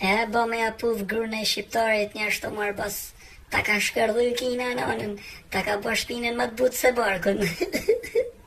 ba me apuv grune shqiptarit një ashtu marr pas ta ka shkërdhy Kina nonën, ta ka bërë shpinën më të butë se barkun.